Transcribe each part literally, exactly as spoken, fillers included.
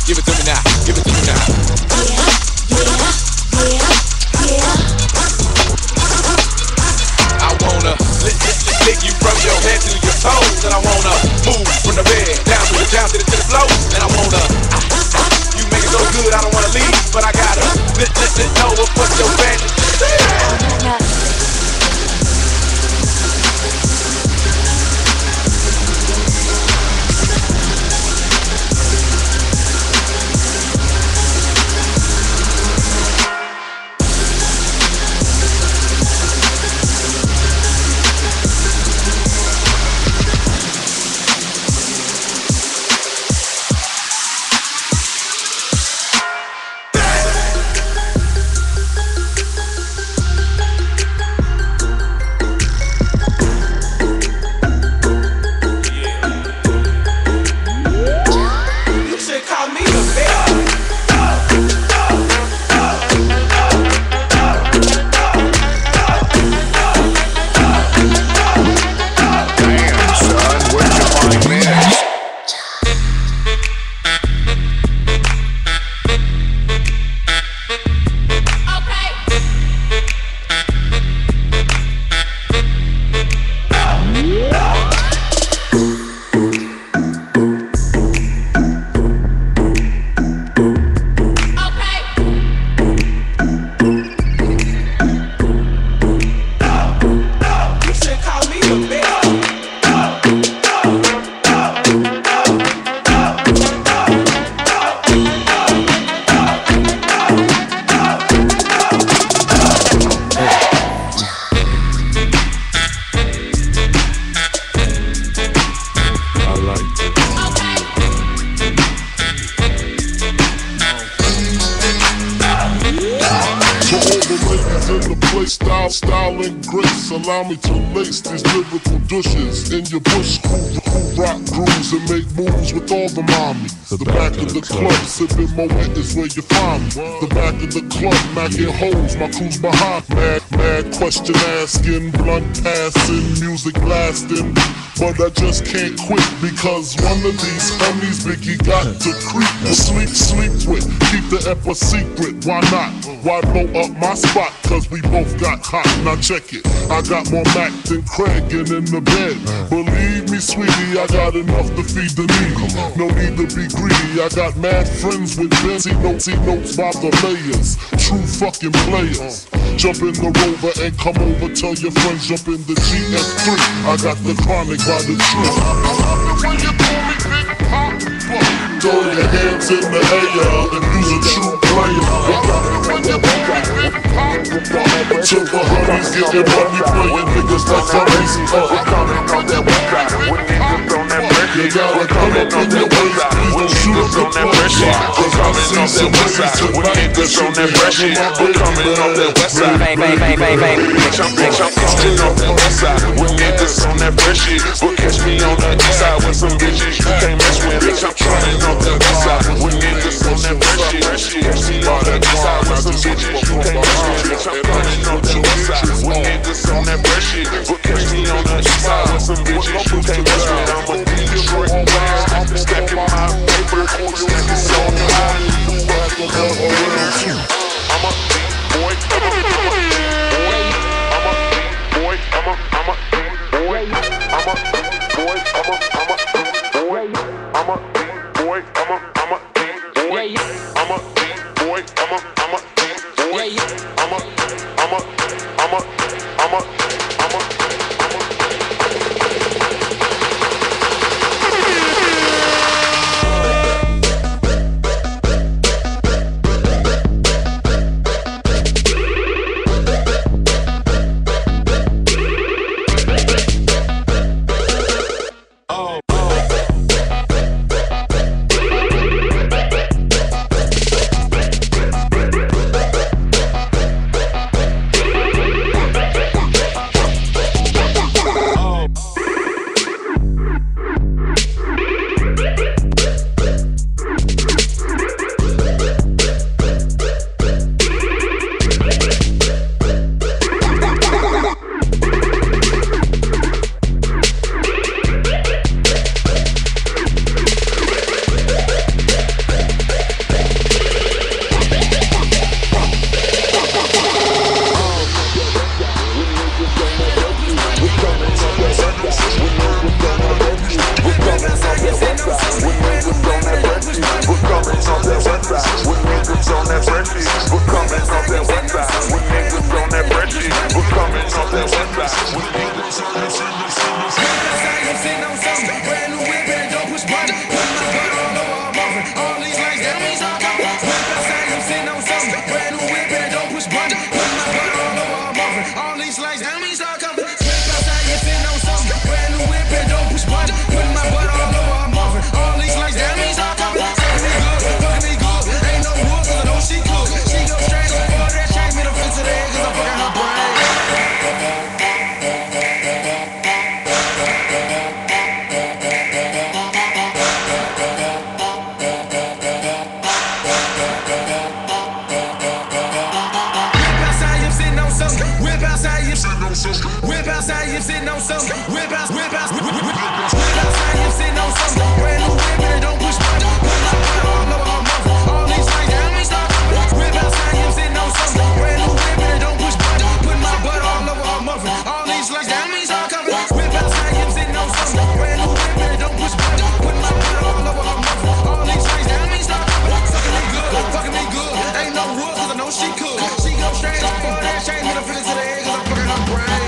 Give it to me now. Give it to me now. Yeah, yeah, yeah, yeah. I wanna lick, lick, lick, lick you from your head to your toes, and I wanna move from the bed down to the down to the, to the floor, and I wanna. I, I, you make it so good, I don't wanna leave, but I gotta lick, lick, lick, know what your fantasy is. Allow me to lace these lyrical douches in your bush, cool, cool rock grooves and make moves with all the mommies. The, the back, back of the, the club, club sipping my wet is where you find me. The back of the club, macking holes, my crew's behind. Mad, mad question asking, blunt passing, music blasting. But I just can't quit because one of these homies Biggie got to creep to sleep, sleep with. Keep the ep a secret, why not? Why blow up my spot? Cause we both got hot, now check it. I got more Mac than Craig and in the bed. Believe me, sweetie, I got enough to feed the needy. No need to be greedy, I got mad friends with Benz. He notes, he notes by the layers. True fucking players. Jump in the Rover and come over, tell your friends jump in the G S three. I got the chronic by the tree. I love it when you call me Big Papa. Throw your hands in the air and use a true player. I love it when you call me Big Papa. Till the honeys getting money, playing niggas like honeys. We're coming on that west side. We niggas on that fresh shit. You gotta come up in your waist, please don't shoot up the place. We're coming on that west side. We niggas on that fresh shit. We're coming on that west side. Bang, bang, bang, bang, bang. Bitch, I'm, bitch, I'm coming on that west side. We niggas on that fresh shit. But catch me on the east side with some bitches you can't mess with. Bitch, I'm coming on that west side. We niggas on that fresh shit. Catch me on the east side with some bitches you can't mess with. Bitch, I'm coming on that west side. We niggas on that fresh shit. But catch me on the east side with some bitches you can't mess with. I'm a Detroit player, stacking my paper, stacking so high. I'm a boy, I'm a boy, I'm a boy, I'm a I'm a boy, I'm a boy, I'm a I'm a boy. butter. Put my butt all over her muffin. All these lights, that means I'll come. Whip outside, I'm sitting on something. Brand new whip and it don't push button. Put my butt all over her muffin. All these lights, that means I'll come. Whip outside, you're sitting on something. Brand new whip and it don't push button. Put my butt all over her muffin. All these lights, that means I'll come. Fucking me good, fucking me good. Ain't no rule, cause I know she cook. She go straight for that chain, middle fence to the head, cause I'm fucking her brain. Whip outside, you sitting on something. Whip outside, you sitting on something. Whip out, whip out, whip out, whip outside, you sitting on something. Brand new whip and it don't push button. Put my butt all over her muffin. All these lights, that means stop. Whip outside, you sitting on something. Brand new whip and it don't push button. Put my butt all over her muffin. All these lights, that means stop coming. Whip outside, you sitting on something. Brand new whip and it don't push button. Put my butt all over her muffin. All these lights, that means stop coming. Fucking me good, fucking me good. Ain't no rule, cause I know she cook. She go straight up for that chain, middle finish to the head, cause I'm fucking her brain.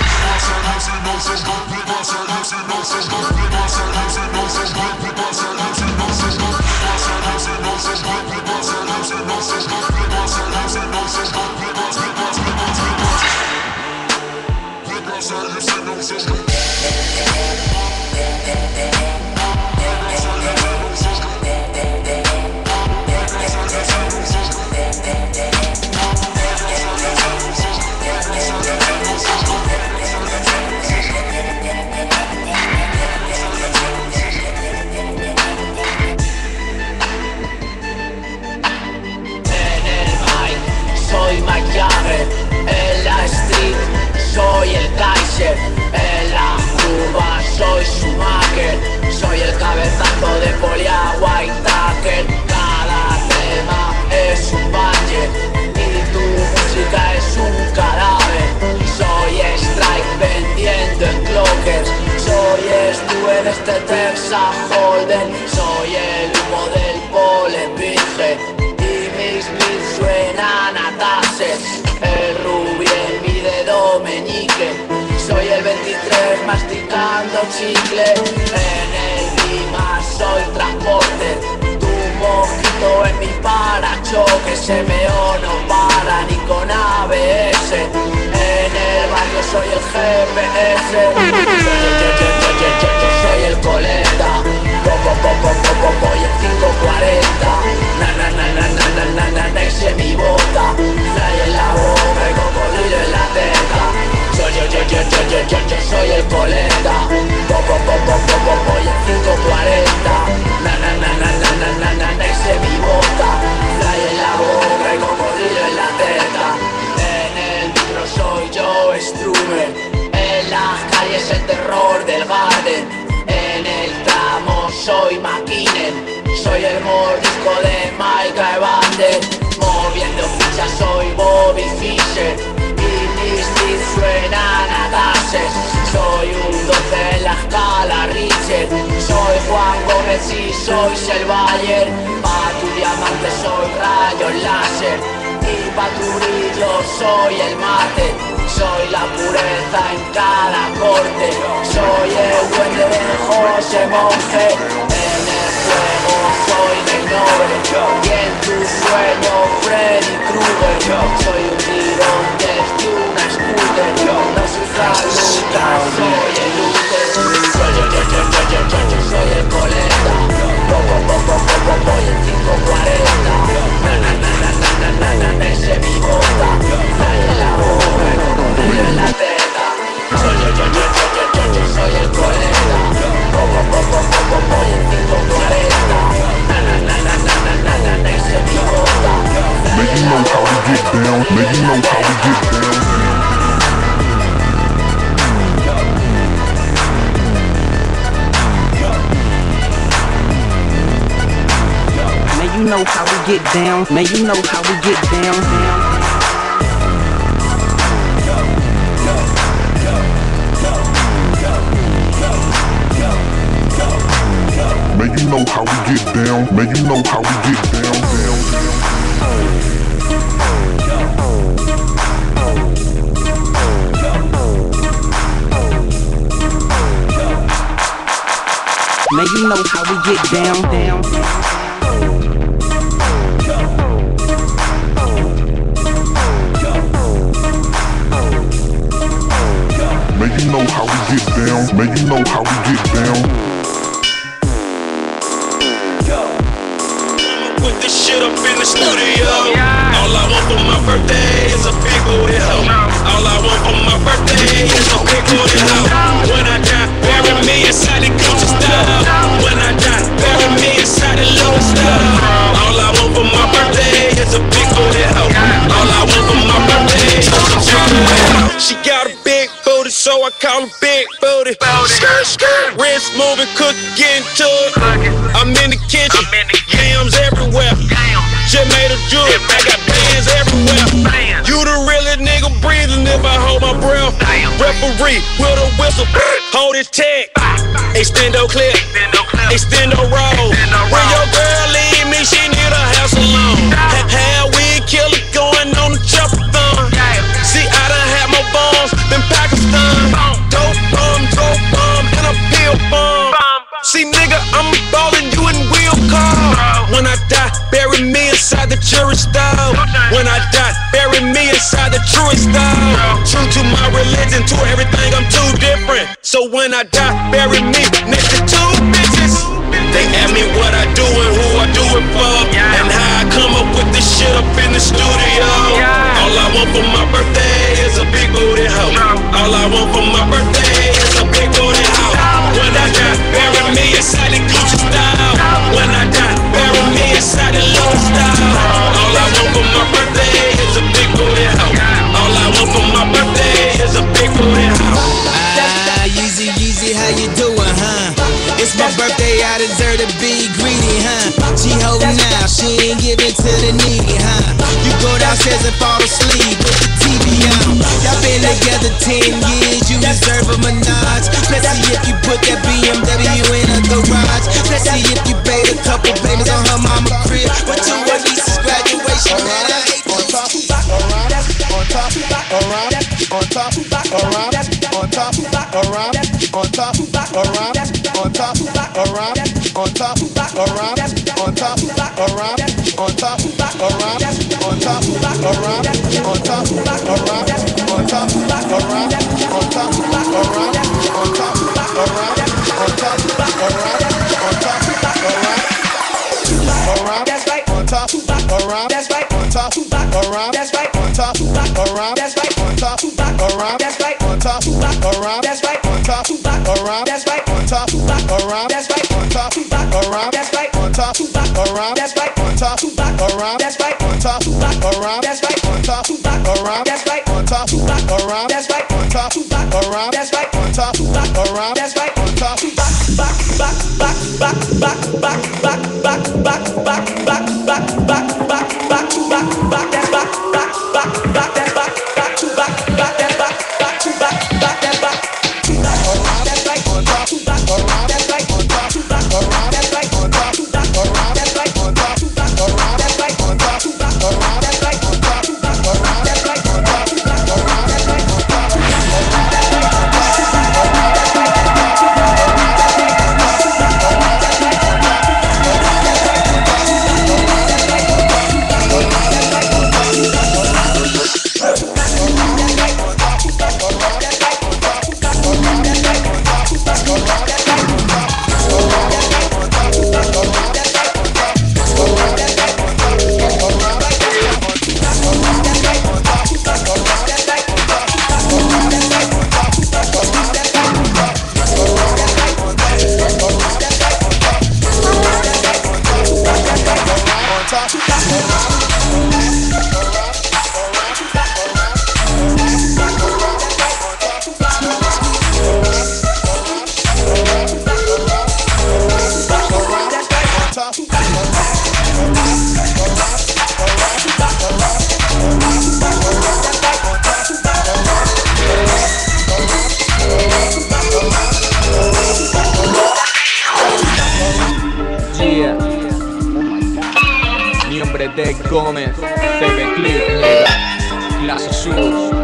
En la street soy el Kaiser, en la curva soy Schumacher, soy el cabezazo de Poliagua y Tucker. Cada tema es un banger y tu música es un cadáver. Soy Strike vendiendo en Clockers, soy Stu en este Texas Hold'em, soy el humo del Polenbinge y mis beats suenan a tases. El Ruby en mi dedo meñique, soy el veintitrés masticando chicle. En el Lima soy transporte, tu mojito en mi parachoques. M O no para ni con A B S, en el barrio soy el G P S. Yo soy el coleta, poco poco poco voy en cinco cuarenta. Na na na na na na na na na ese es mi bota. Fly en la boca y cocodrilo en la teta. Yo yo yo yo yo yo yo yo soy el coleta, poco poco poco voy en cinco cuarenta. Na na na na na na na na na ese es mi bota. Fly en la boca y cocodrilo en la teta. En el micro soy yo Strumer, en las calles el terror del Garden. En el tramo soy McKinnon, soy el mordisco de Micah Evander. Moviendo fichas soy Bobby Fischer y mis beats suenan a gases. Soy un doce en la escala Richard, soy Juan Gómez y soy Selvayer. Pa' tu diamante soy rayos láser y pa' tu brillo soy el mate. Soy la pureza en cada corte, soy el duende de José Monge. En el juego soy Neynove y en tu sueño Freddy Krueger. Soy un tirón desde una scooter, no soy Fraluta, soy el Luther. Yo yo yo yo yo yo yo yo soy el coleta, poco poco poco voy en cinco cuarenta. Na na na na na na na na ese mi bota. Fly en la boca, cocodrilo en la teta. Yo yo yo yo yo yo yo yo soy el coleta, poco poco poco voy en cinco cuarenta. Na na na na na na na na na ese mi bota. Make you know how we get down, make you know how we get down. Man, you know how we get down. Man, you know how we get down. Man, you know how we get down. Man, you know how we get down. man, you know how we get down, down, down. Man, you know how we get down. Man, you know how we get down. Put this shit up in the studio. All I want for my birthday is a big booty hoe. All I want for my birthday is a big booty hoe. When I die, bury me inside the Gucci style. When I die, bury me inside the Louis style. All I want for my birthday is a big booty hoe. All I want for my birthday is a big booty hoe. She got a big booty, so I call her big booty. Skirt, skirt, wrist moving, cook, getting to it. I'm in the kitchen, yams everywhere. Just made a jewel, I got bands everywhere. You the realest nigga breathing if I hold my breath. Referee with a whistle, hold his tag. Extendo clip, extendo roll. When your girl leave me, she need a house alone. Hell, we killer going on the chopper thumb. See, I done had my bombs, been Pakistan. Dope bomb, dope bomb, and a pill bomb. See, nigga, I'm ballin', you in wheel car. When I die, bury me inside the tourist style. When I die, bury me inside the truest style. True to my religion, to everything, I'm too different. So when I die, bury me next to two bitches. They ask me what I do and who I do it for, and how I come up with this shit up in the studio. All I want for my birthday is a big booty hoe. All I want for my birthday is a big booty hoe. When I die, bury me inside the Gucci style. When I die, bury me inside the Louis style. All I want for my birthday is a big booty hoe. All I want for my birthday is a big booty hoe. Ah, Yeezy, Yeezy, how you doing, huh? It's my birthday, I deserve to be greedy, huh? She holding out, she ain't giving to the needy, huh? You go downstairs and fall asleep with the T V on. Y'all been together ten years, you deserve a menage. Let's see if you put that B M W in a garage. Let's see if you paid a couple payments on her mama crib. But to her niece's graduation, man, I hate on top, around, on top, around, on top, around, on top, around, on top, around, on top, around, on top, around, on top, around, on top, around, on top, around, on top, around, on top, around, on top, around, on top, around, on top, around, on top, around, around, that's right, on top, around, that's right, on top, around, that's right, on top, around, that's right, on top, around, that's right, on top, around, that's right, on top, around, that's right, on top, around, that's right, on top, around, that's right, on top, around, that's right, on top, around, that's right, on top, around, that's right, on top, around, that's right, on top, around, that's right, on top, around, that's right, on top, around, that's right, on top, back, back, back, back, back, back, back, back, back, back, back, back, back, back, back, back, back, that's back, back, back, back, that's back, back to back, back, that's back, back to back, back, that's back. Around, that's right, on top, around, that's right, on top, around, that's right, on top, around, that's right, on top, around, that's right, on top, around, that's right, on top, around, that's right, on top, around, that's right, on top, around, that's right, on de Gómez, Pepe Clip, Clase Sur,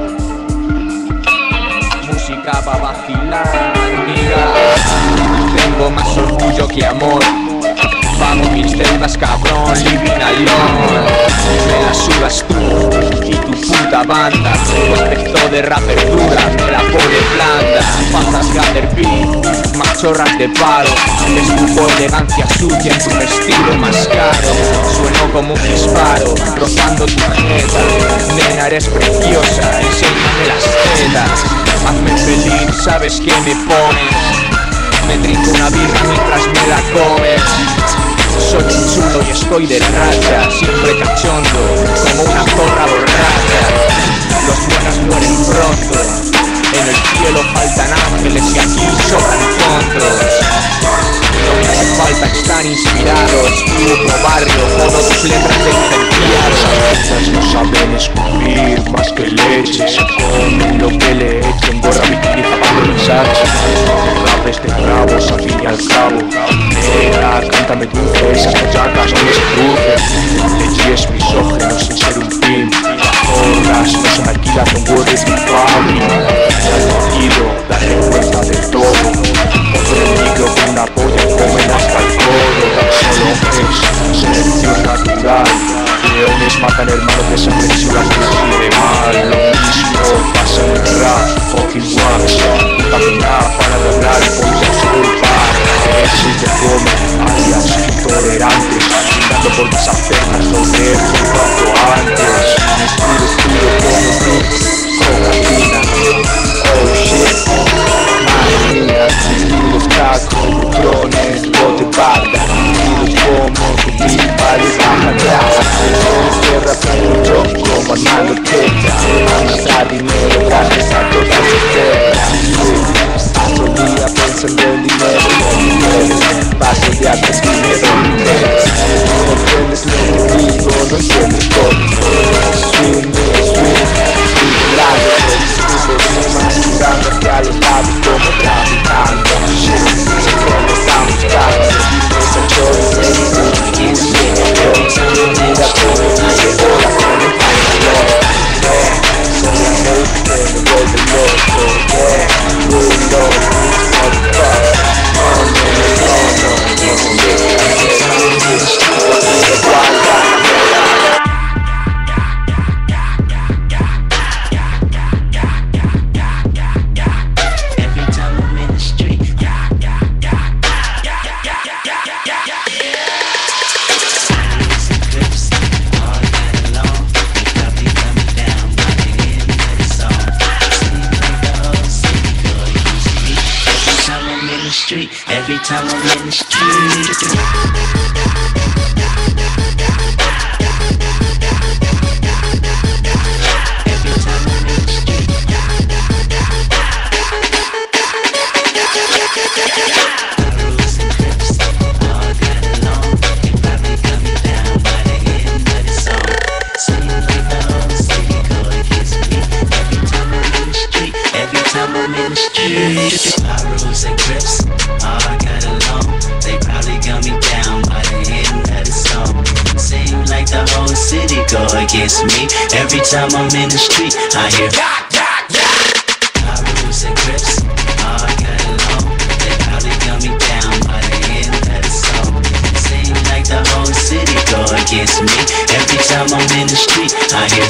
música pa' vacilar, nigga. tengo más orgullo que amor. Vamos mis deudas cabrón, living alone. Me la sudas tú y tu puta banda. Tu aspecto de rapper dura me la pone blanda. Pasas Gatherbeat, machorras de palo. Escupo elegancia sucia en tu vestido más caro. Sueno como un disparo, rozando tu jeta. Nena eres preciosa, enséñame las tetas. Hazme feliz, sabes que me pones. Me trinco una birra mientras me la comes. Soy un chulo y estoy de racha, siempre cachondo, como una zorra borracha. Los buenos mueren pronto, en el cielo faltan ángeles y aquí sobran tontos. No me hace falta estar inspirado, escribo barrio, todos tus letras de licenciado. Estas no saben escupir más que leche, se comen lo que le echen, gorra bikini, zapatos de Versace. El rap es de bravos al fin y al cabo. Negra, cántame dulce, esas pachacas no se crucen. Leche es misógeno sin ser un pimp. Porras no se me alquila con words y fábrica. Al sentido, la vergüenza de todo. Otro el micro con una polla y comen hasta el codo. Solo es selección natural. Leones matan hermano que se apresura que quiere mal. Lo mismo pasa en el rap, fucking wax. Caminar para lograr ponte a culpar. Si te comen alias intolerantes, brindando por mis acercas sobre el cuanto antes. Puro, puro como tú, cocaína. Oh shit, madre mía. Puros tacos, drones, bote barda. Puros como tu pipa de baja grasa. Eres rapero yo como Armando Teta. Amasar dinero gracias a todas las tierras. Paso el día pensando en dinero y en mujeres. Paso de antes dinero y mujeres. No entiendes lo que digo, no entiendes todo. Swing, swing, swing, largo. Discursos más jugando hacia los lados como traficando. Se pone están buscando. Esa choice es un instinto. Mira cómo dice hola con el pantalón. Soy la mente que me vuelve loco. Yeah, good lord, motherfucker. Oh no, no, no, every time I'm in the street, every time I'm in the street. My rules and grips, all I got alone. They probably got me down by the end of the song. Seem like the whole city go against me. Every time I'm in the street, I hear my rules and grips, all I got alone. They probably got me down by the end of the song. Seem like the whole city go against me. Every time I'm in the street, I hear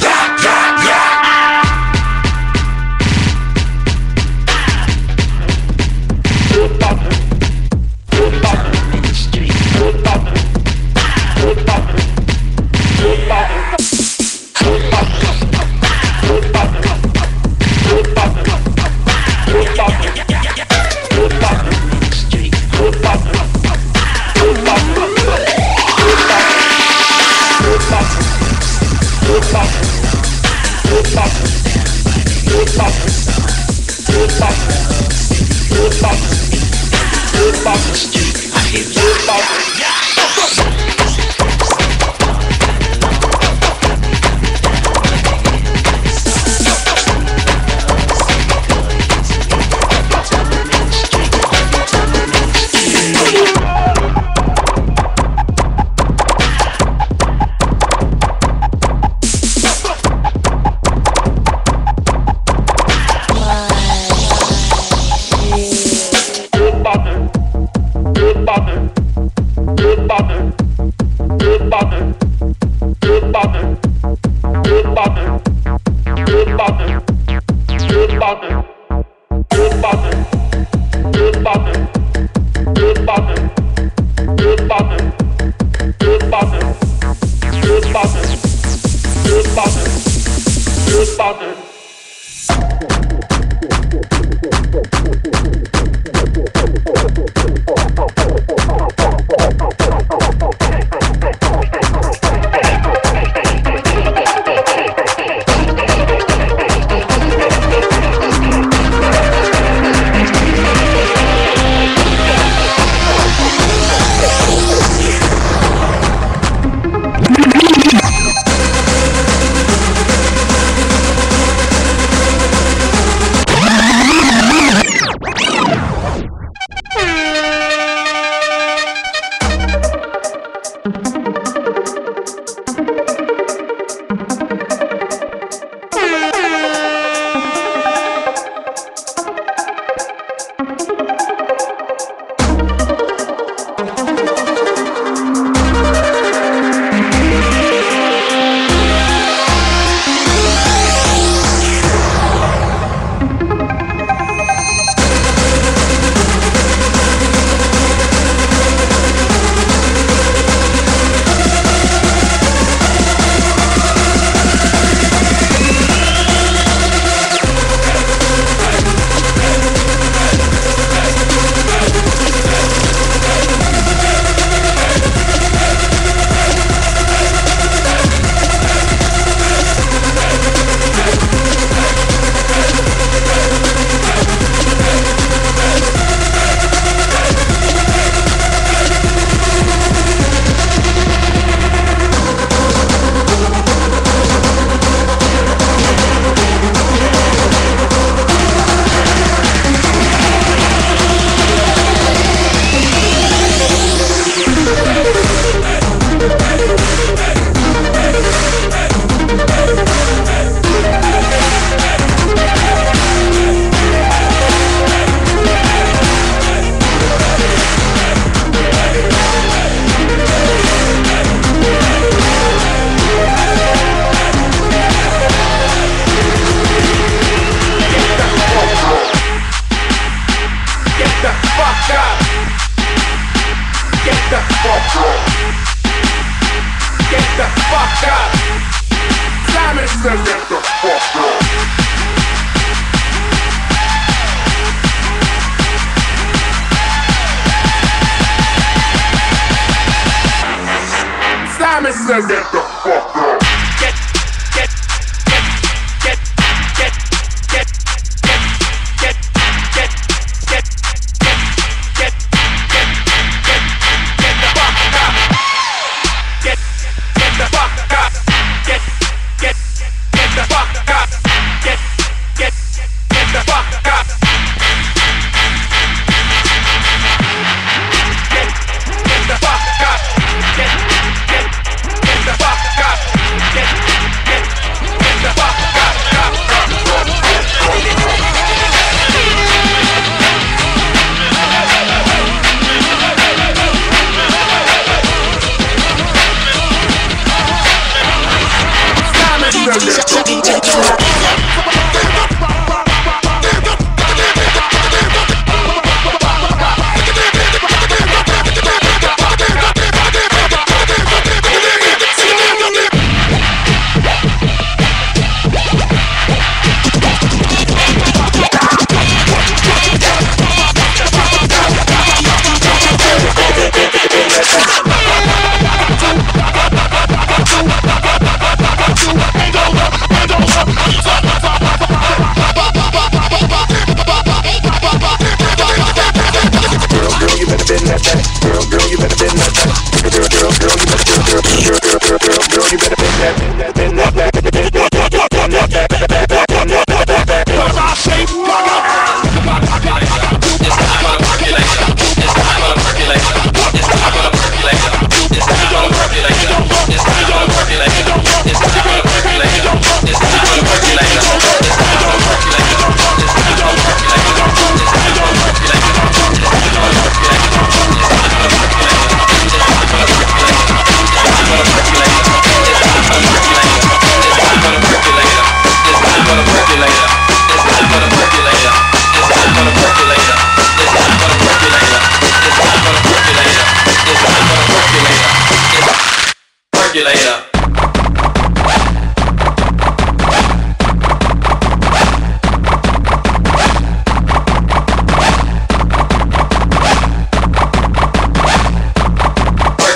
We'll be right back.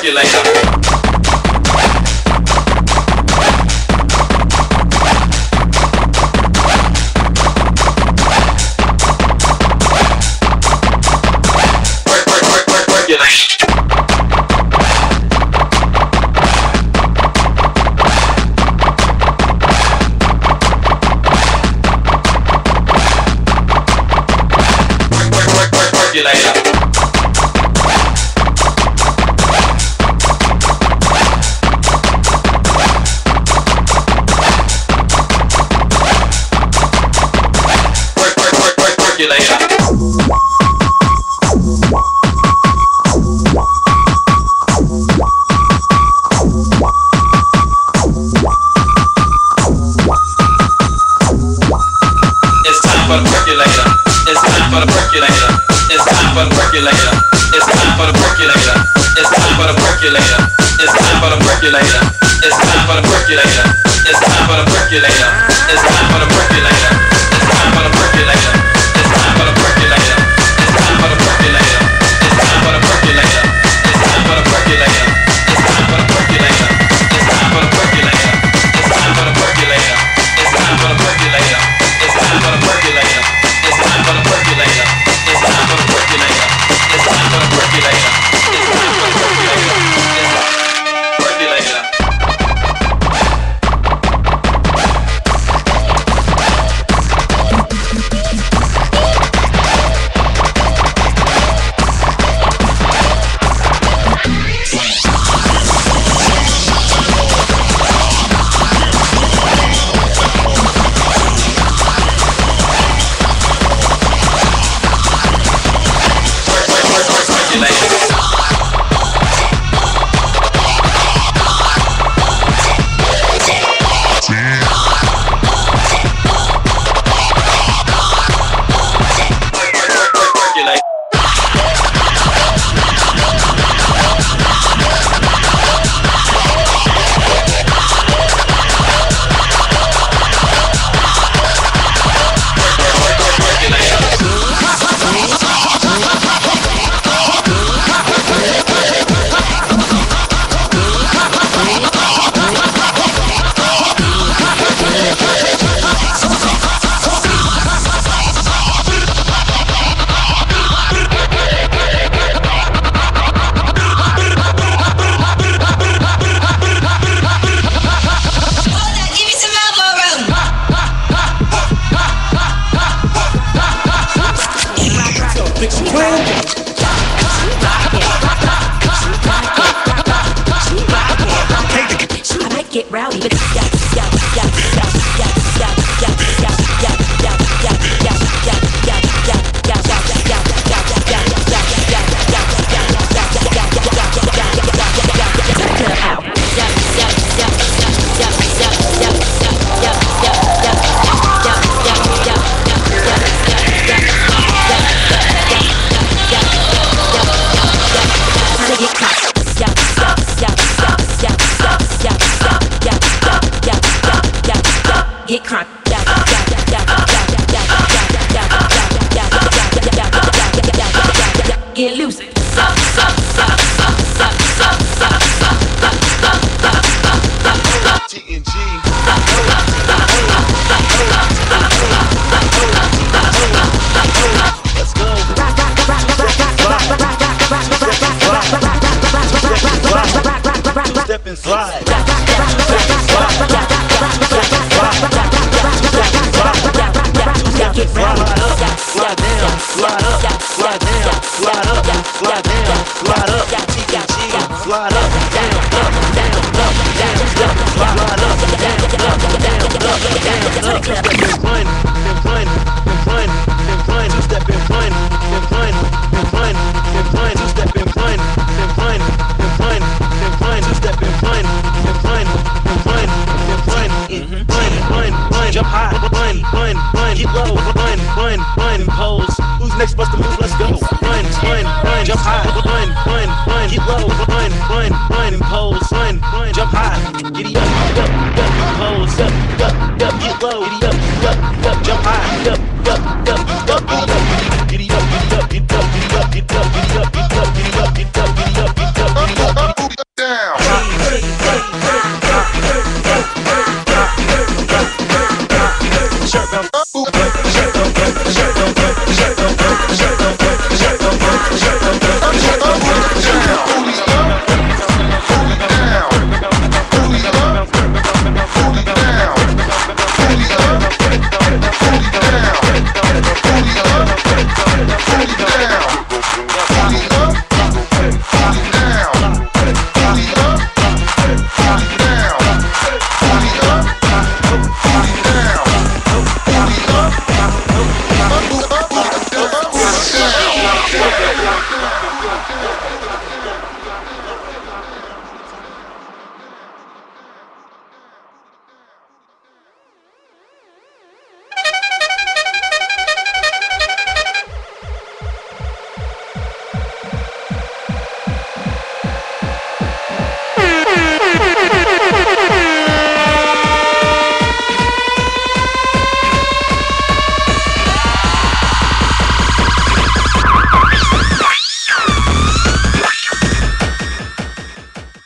Giddy up, giddy up, giddy up, giddy up, giddy up, giddy up, giddy up, giddy up.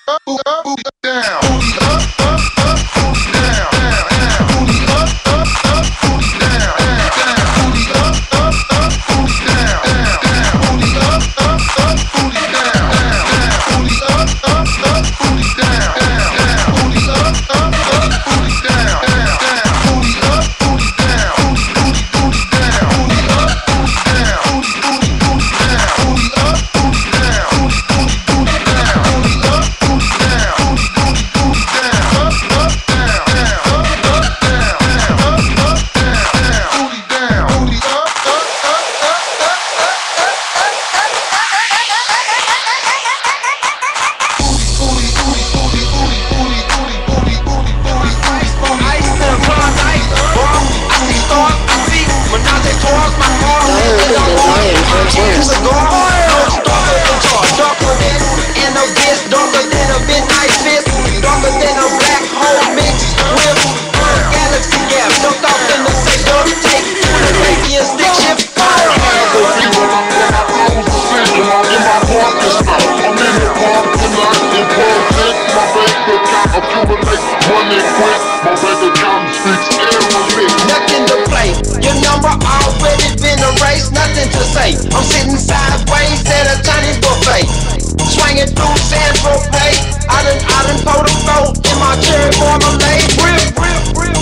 Nothing to play, your number already been erased. Nothing to say, I'm sitting sideways at a tiny buffet, swinging through Central Pay. I done, I done pulled a boat in my cherry marmalade. Rip, rip, rip.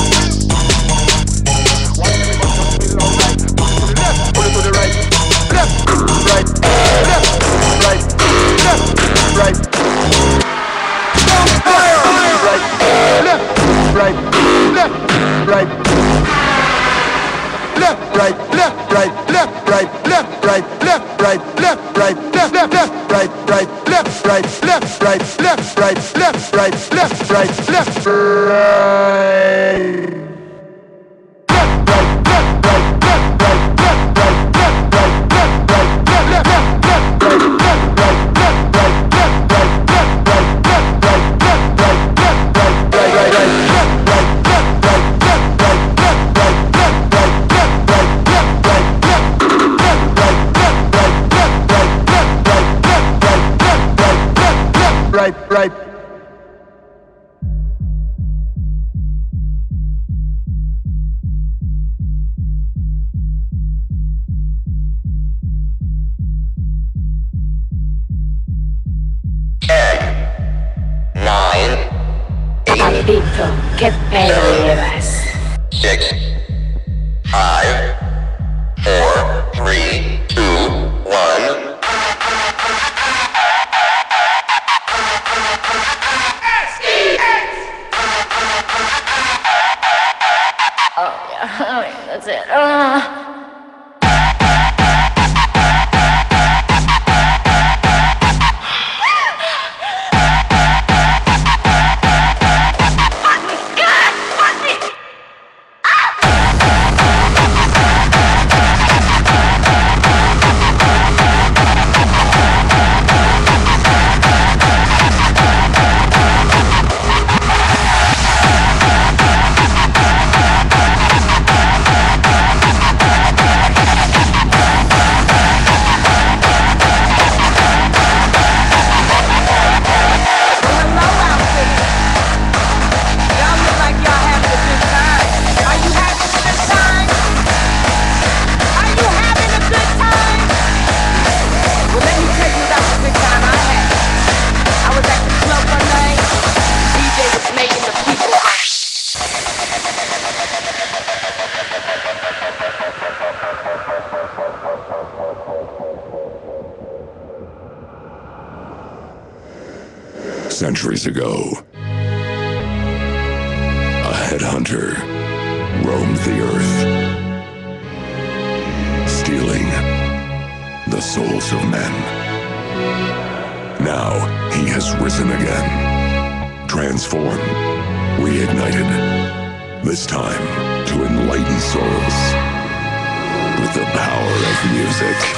Pull it to the right, left, right, left, right, left, right. Right, left, right, left, right, left, right, left, right, left, right, left, right, left, right, left, left, left, right, right, left, right, left, right, left, right, left, right, left, right, left, right. Right, right. Nine. Papito, ¿qué pedo llevas? Six. Five. Four. Three. Two. One. Oh, yeah, that's it. Uh. Centuries ago, a headhunter roamed the earth, stealing the souls of men. Now he has risen again, transformed, reignited, this time to enlighten souls with the power of music.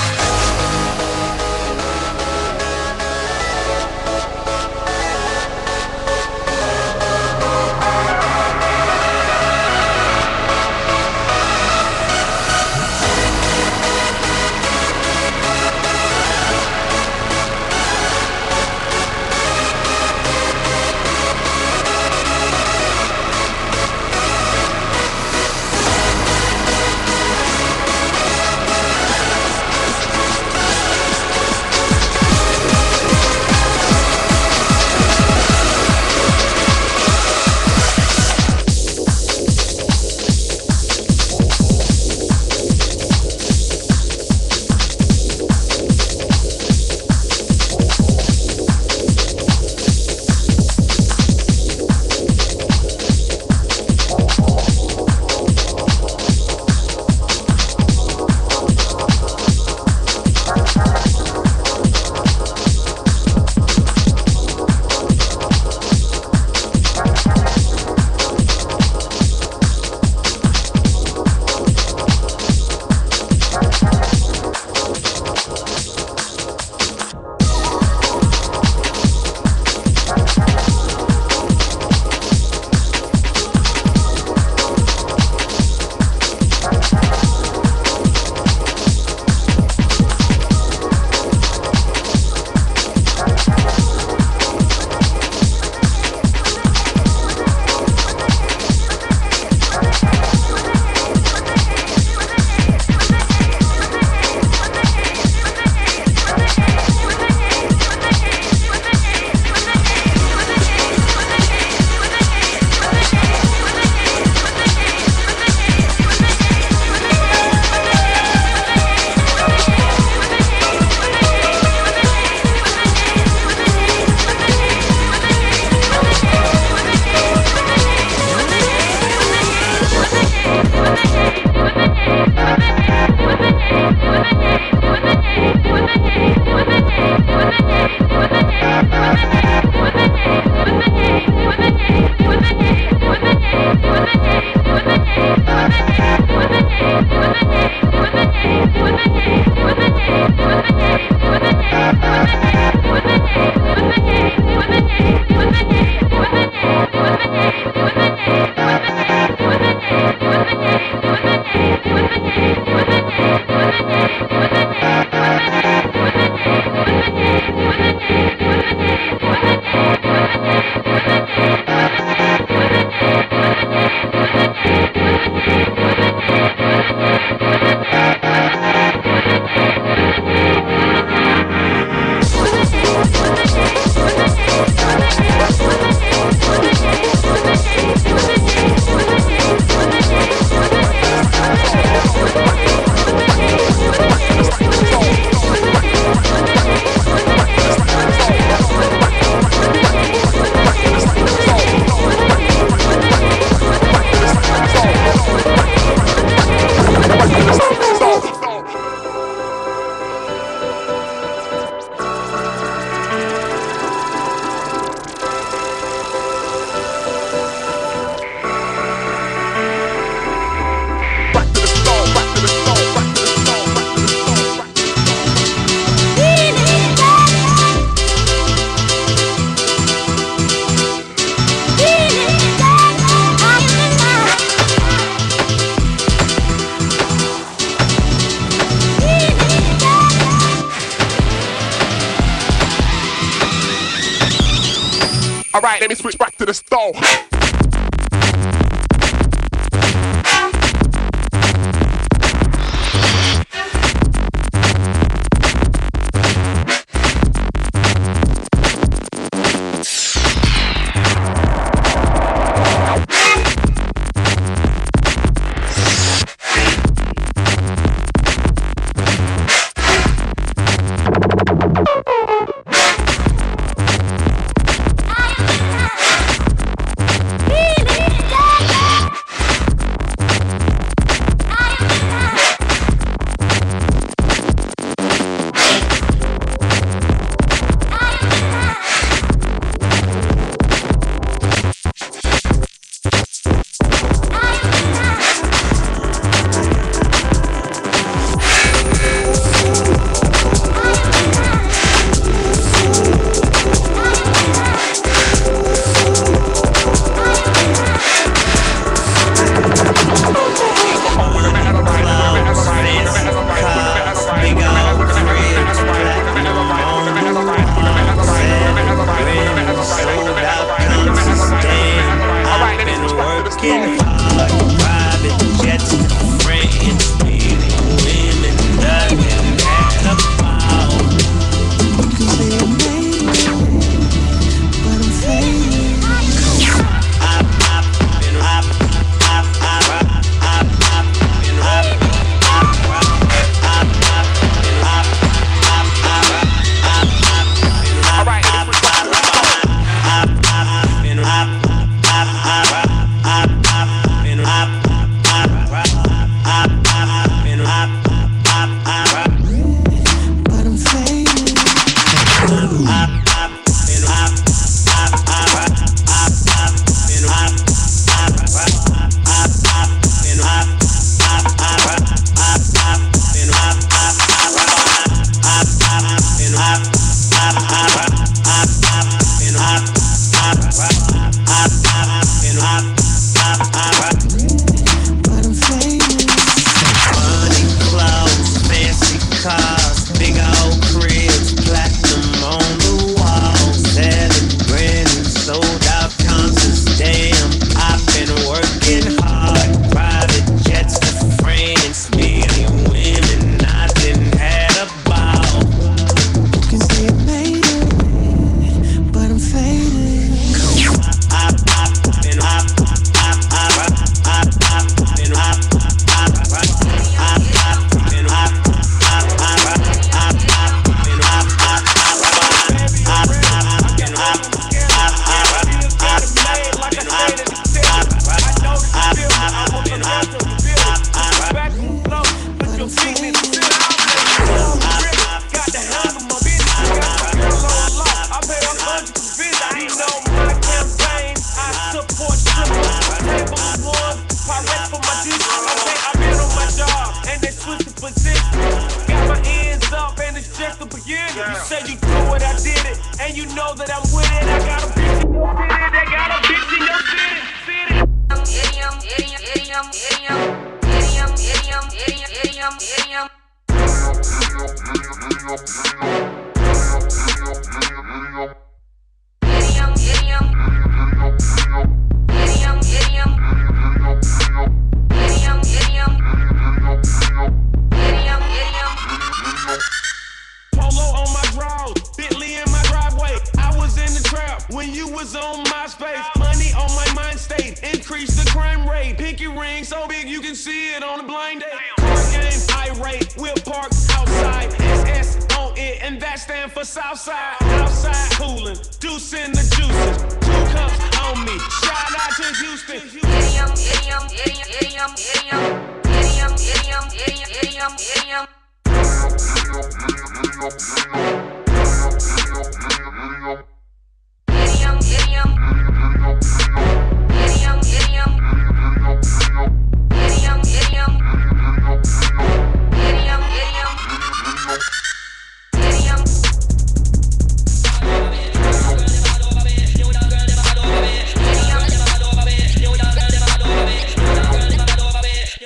Alright, let me switch back to the stove.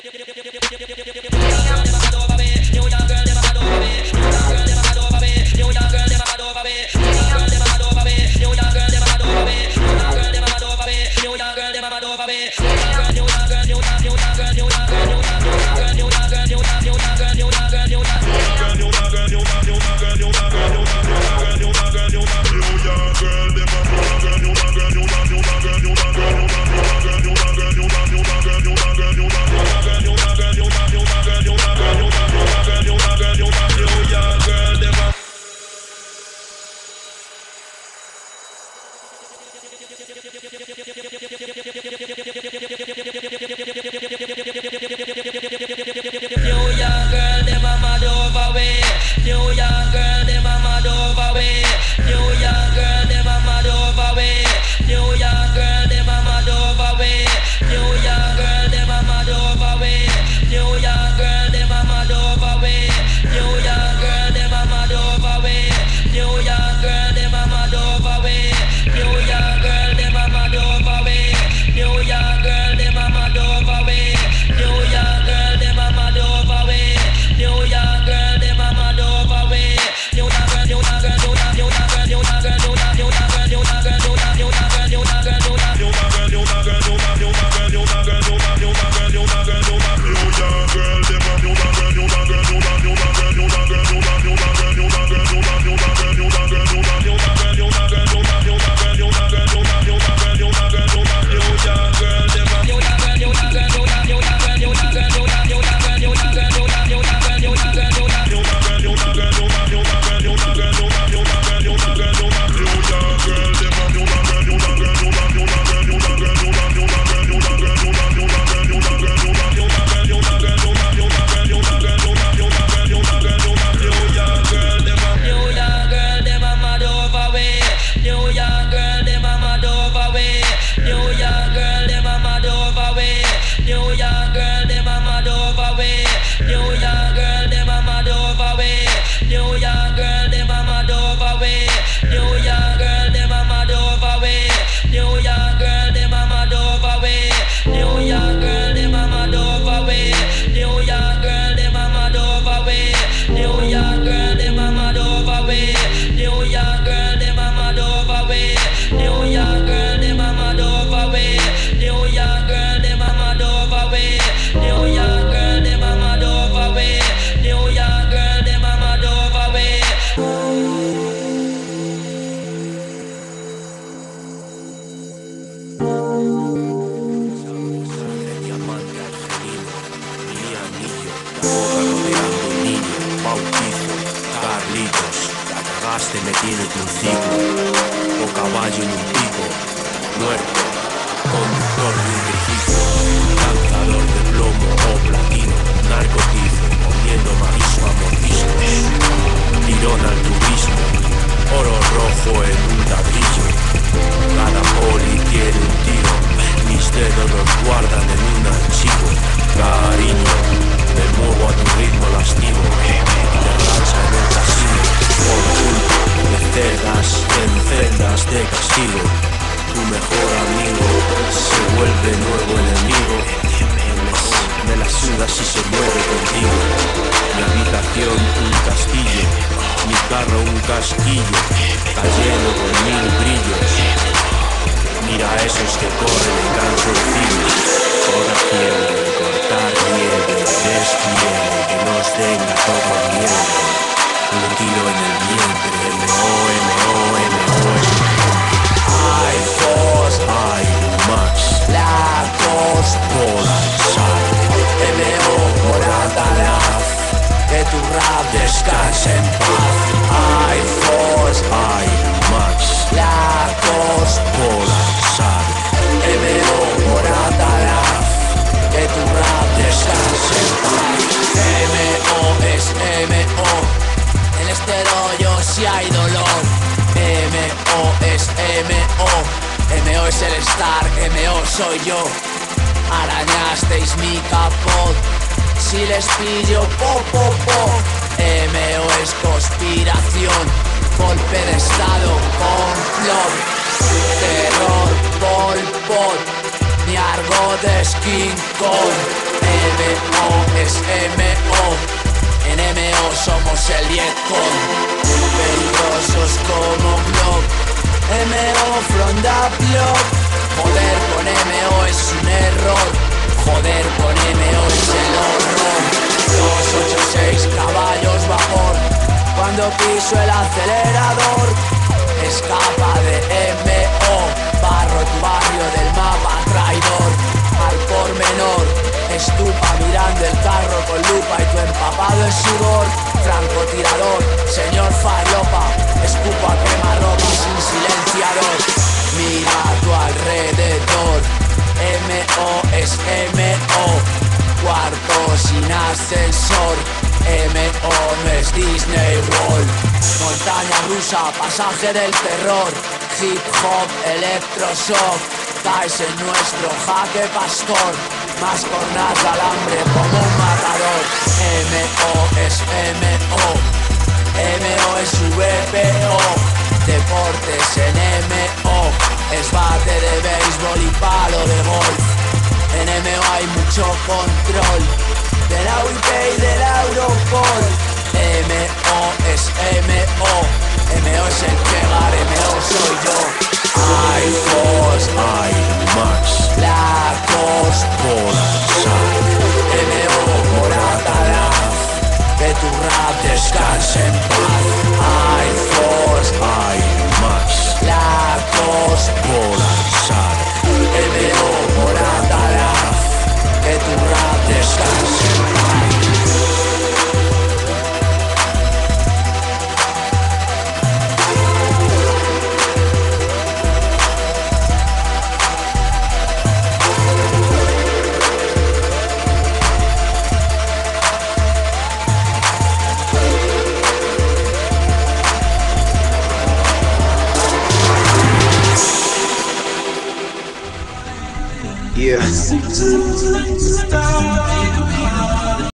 Yo Escupa quemarropa sin silenciador. Mira tu alrededor. M O es M O, cuarto sin ascensor. M O no es Disney World. Montaña rusa, pasaje del terror. Hip hop, electroshock, caes en nuestro jaque pastor. Más cornas de alambre como un matador. M O es M O, M O es V P O. Deportes en M O, es bate de béisbol y palo de golf. En M O hay mucho control de la U I P y de la Europol. M O es M O, M O es el pegar, M O soy yo. Hay Force, hay Max, la cos por sac. M O por Atalaz, que tu rap descanse en paz. Hay Force, hay Max, la cos por sac. M O por Atalaz, que tu rap descanse en paz. Yeah.